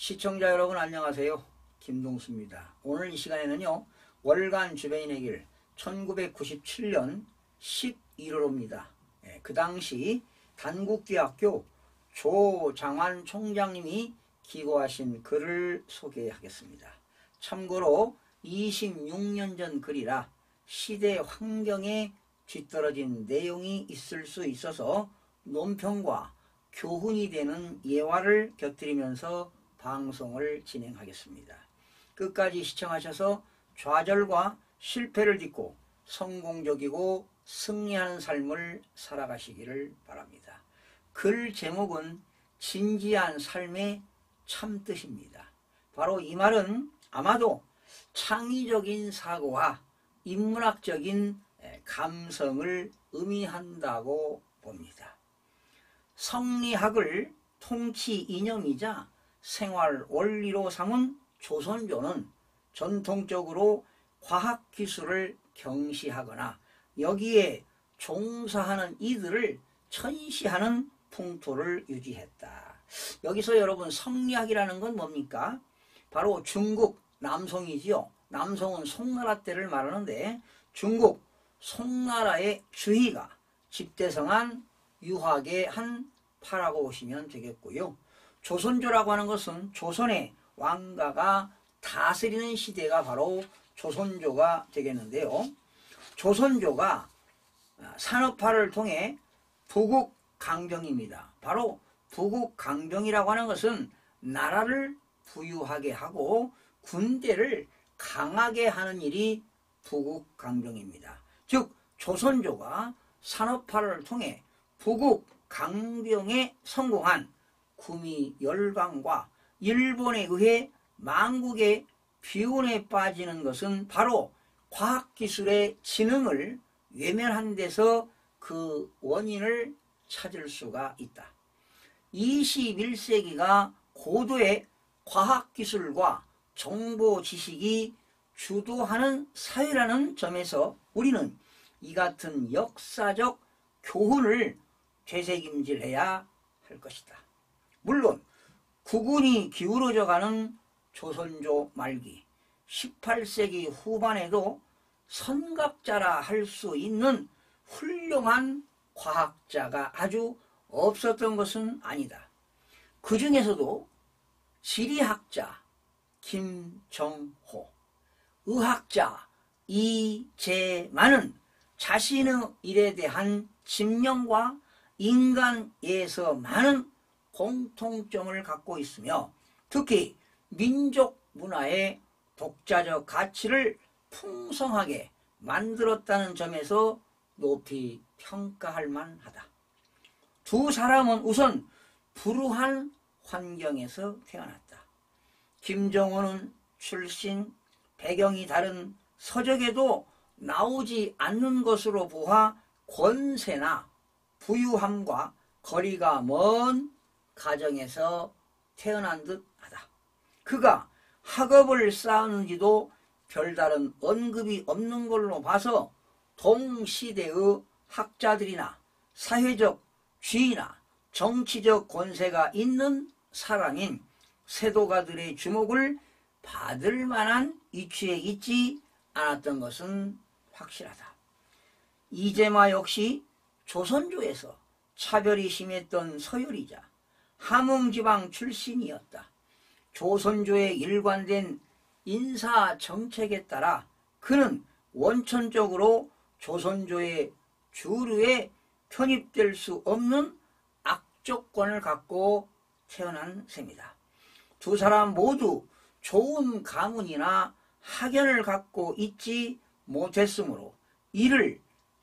시청자 여러분 안녕하세요. 김동수입니다. 오늘 이 시간에는요. 월간 주변인의 길 1997년 11월호입니다. 그 당시 단국대학교 조장환 총장님이 기고하신 글을 소개하겠습니다. 참고로 26년 전 글이라 시대 환경에 뒤떨어진 내용이 있을 수 있어서 논평과 교훈이 되는 예화를 곁들이면서 방송을 진행하겠습니다. 끝까지 시청하셔서 좌절과 실패를 딛고 성공적이고 승리하는 삶을 살아가시기를 바랍니다. 글 제목은 진지한 삶의 참뜻입니다. 바로 이 말은 아마도 창의적인 사고와 인문학적인 감성을 의미한다고 봅니다. 성리학을 통치 이념이자 생활 원리로 삼은 조선조는 전통적으로 과학기술을 경시하거나 여기에 종사하는 이들을 천시하는 풍토를 유지했다. 여기서 여러분 성리학이라는 건 뭡니까? 바로 중국 남송이지요. 남송은 송나라 때를 말하는데 중국 송나라의 주희가 집대성한 유학의 한 파라고 보시면 되겠고요. 조선조라고 하는 것은 조선의 왕가가 다스리는 시대가 바로 조선조가 되겠는데요. 조선조가 산업화를 통해 부국강병입니다. 바로 부국강병이라고 하는 것은 나라를 부유하게 하고 군대를 강하게 하는 일이 부국강병입니다. 즉 조선조가 산업화를 통해 부국강병에 성공한 구미 열강과 일본에 의해 망국의 비운에 빠지는 것은 바로 과학기술의 진흥을 외면한 데서 그 원인을 찾을 수가 있다. 21세기가 고도의 과학기술과 정보지식이 주도하는 사회라는 점에서 우리는 이 같은 역사적 교훈을 되새김질해야 할 것이다. 물론 국운이 기울어져가는 조선조 말기 18세기 후반에도 선각자라 할 수 있는 훌륭한 과학자가 아주 없었던 것은 아니다. 그 중에서도 지리학자 김정호, 의학자 이재만은 자신의 일에 대한 집념과 인간에서 많은 공통점을 갖고 있으며 특히 민족 문화의 독자적 가치를 풍성하게 만들었다는 점에서 높이 평가할 만하다. 두 사람은 우선 불우한 환경에서 태어났다. 김정호는 출신 배경이 다른 서적에도 나오지 않는 것으로 보아 권세나 부유함과 거리가 먼 가정에서 태어난 듯하다. 그가 학업을 쌓았는지도 별다른 언급이 없는 걸로 봐서 동시대의 학자들이나 사회적 지위나 정치적 권세가 있는 사람인 세도가들의 주목을 받을 만한 위치에 있지 않았던 것은 확실하다. 이재마 역시 조선조에서 차별이 심했던 서열이자 함흥지방 출신이었다. 조선조의 일관된 인사정책에 따라 그는 원천적으로 조선조의 주류에 편입될 수 없는 악조건을 갖고 태어난 셈이다. 두 사람 모두 좋은 가문이나 학연을 갖고 있지 못했으므로 이를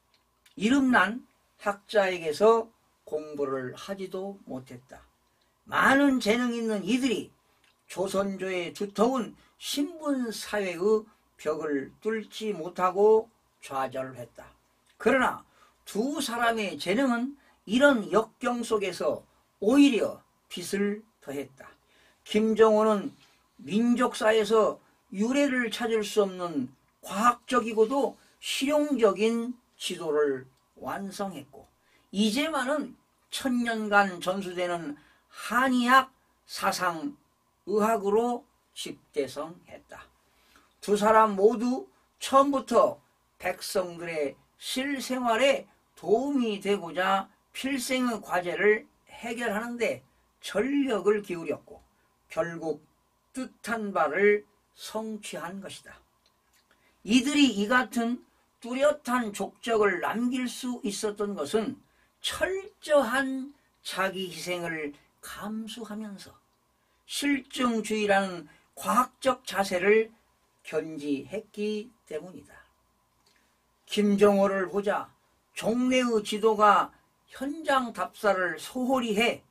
이름난 학자에게서 공부를 하지도 못했다. 많은 재능 있는 이들이 조선조의 두터운 신분사회의 벽을 뚫지 못하고 좌절했다. 그러나 두 사람의 재능은 이런 역경 속에서 오히려 빛을 더했다. 김정호는 민족사에서 유래를 찾을 수 없는 과학적이고도 실용적인 지도를 완성했고 이재만은 천년간 전수되는 한의학 사상의 의학으로 집대성했다. 두 사람 모두 처음부터 백성들의 실생활에 도움이 되고자 필생의 과제를 해결하는데 전력을 기울였고 결국 뜻한 바를 성취한 것이다. 이들이 이 같은 뚜렷한 족적을 남길 수 있었던 것은 철저한 자기 희생을 감수하면서 실증주의라는 과학적 자세를 견지했기 때문이다. 김정호를 보자 종래의 지도가 현장 답사를 소홀히 해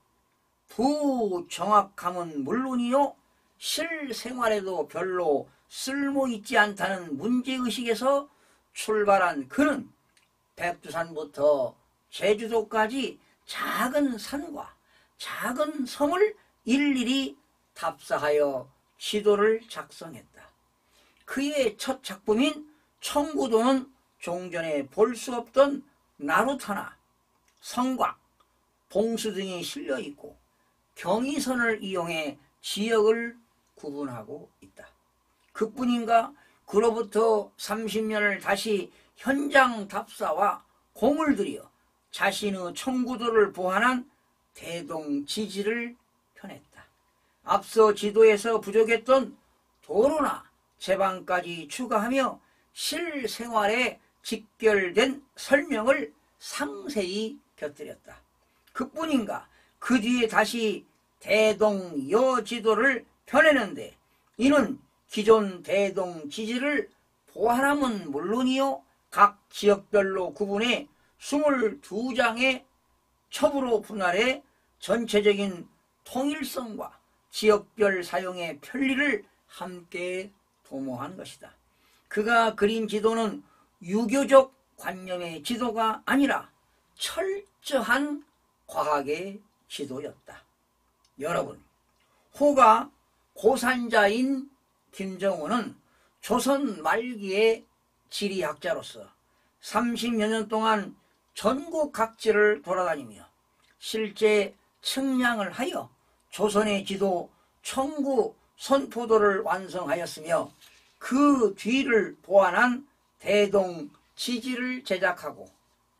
부정확함은 물론이요 실생활에도 별로 쓸모있지 않다는 문제의식에서 출발한 그는 백두산부터 제주도까지 작은 산과 작은 섬을 일일이 답사하여 지도를 작성했다. 그의 첫 작품인 청구도는 종전에 볼 수 없던 나루터나 성곽, 봉수 등이 실려있고 경의선을 이용해 지역을 구분하고 있다. 그뿐인가 그로부터 30년을 다시 현장 답사와 공을 들여 자신의 청구도를 보완한 대동지지를 펴냈다. 앞서 지도에서 부족했던 도로나 제방까지 추가하며 실생활에 직결된 설명을 상세히 곁들였다. 그뿐인가 그 뒤에 다시 대동여지도를 펴내는데 이는 기존 대동지지를 보완함은 물론이요 각 지역별로 구분해 22장의 첩으로 분할해 전체적인 통일성과 지역별 사용의 편리를 함께 도모한 것이다. 그가 그린 지도는 유교적 관념의 지도가 아니라 철저한 과학의 지도였다. 여러분, 호가 고산자인 김정호는 조선 말기의 지리학자로서 30여 년 동안 전국 각지를 돌아다니며 실제 측량을 하여 조선의 지도 청구 선포도를 완성하였으며 그 뒤를 보완한 대동지지를 제작하고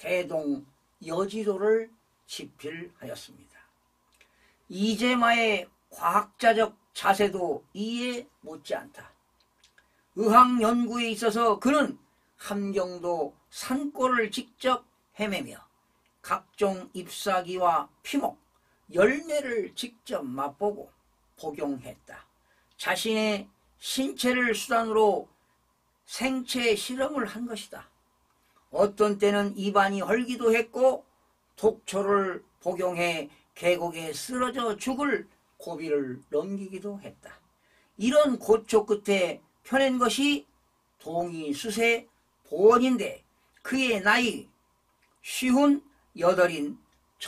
대동여지도를 집필하였습니다. 이재마의 과학자적 자세도 이에 못지않다. 의학 연구에 있어서 그는 함경도 산골을 직접 헤매며 각종 잎사귀와 피목, 열매를 직접 맛보고 복용했다. 자신의 신체를 수단으로 생체 실험을 한 것이다. 어떤 때는 입안이 헐기도 했고 독초를 복용해 계곡에 쓰러져 죽을 고비를 넘기기도 했다. 이런 고초 끝에 펴낸 것이 동의수세 보원인데 그의 나이 58인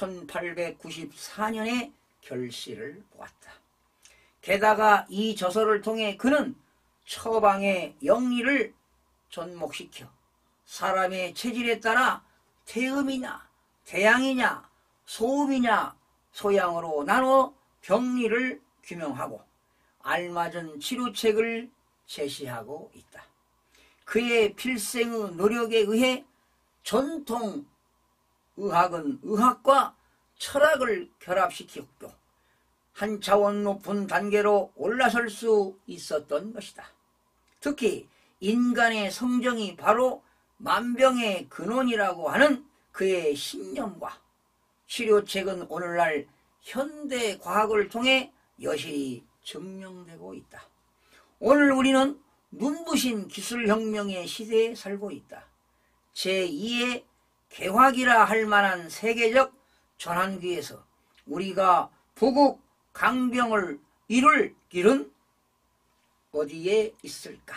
1894년에 결실을 보았다. 게다가 이 저서를 통해 그는 처방의 영리를 접목시켜 사람의 체질에 따라 태음이냐 태양이냐 소음이냐 소양으로 나눠 병리를 규명하고 알맞은 치료책을 제시하고 있다. 그의 필생의 노력에 의해 전통 의학은 의학과 철학을 결합시켰고 한 차원 높은 단계로 올라설 수 있었던 것이다. 특히 인간의 성정이 바로 만병의 근원이라고 하는 그의 신념과 치료책은 오늘날 현대 과학을 통해 여실히 증명되고 있다. 오늘 우리는 눈부신 기술혁명의 시대에 살고 있다. 제2의 개화기라 할 만한 세계적 전환기에서 우리가 부국 강병을 이룰 길은 어디에 있을까?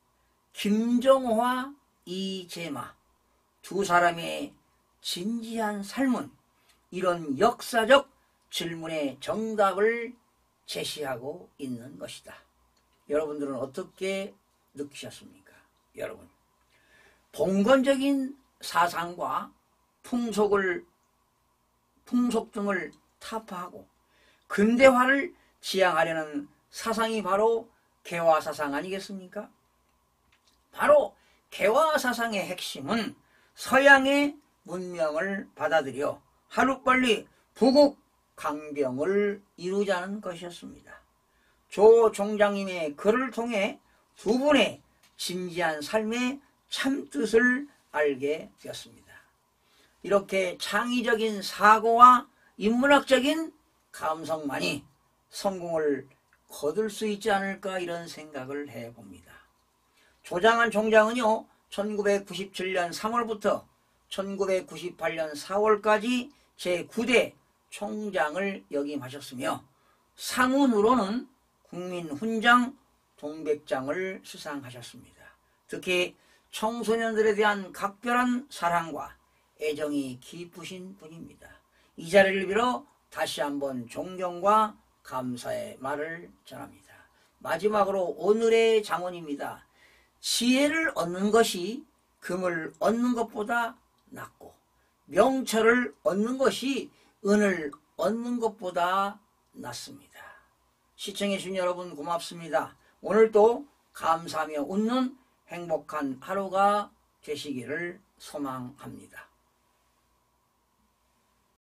김정호와 이재마 두 사람의 진지한 삶은 이런 역사적 질문의 정답을 제시하고 있는 것이다. 여러분들은 어떻게 느끼셨습니까? 여러분, 봉건적인 사상과 풍속 등을 타파하고 근대화를 지향하려는 사상이 바로 개화사상 아니겠습니까? 바로 개화사상의 핵심은 서양의 문명을 받아들여 하루빨리 부국 강병을 이루자는 것이었습니다. 조 총장님의 글을 통해 두 분의 진지한 삶의 참뜻을 알게 되었습니다. 이렇게 창의적인 사고와 인문학적인 감성만이 성공을 거둘 수 있지 않을까 이런 생각을 해봅니다. 조장한 총장은요 1997년 3월부터 1998년 4월까지 제9대 총장을 역임하셨으며 상훈으로는 국민훈장 동백장을 수상하셨습니다. 특히 청소년들에 대한 각별한 사랑과 애정이 깊으신 분입니다. 이 자리를 빌어 다시 한번 존경과 감사의 말을 전합니다. 마지막으로 오늘의 장언입니다. 지혜를 얻는 것이 금을 얻는 것보다 낫고 명철을 얻는 것이 은을 얻는 것보다 낫습니다. 시청해 주신 여러분 고맙습니다. 오늘도 감사하며 웃는 행복한 하루가 되시기를 소망합니다.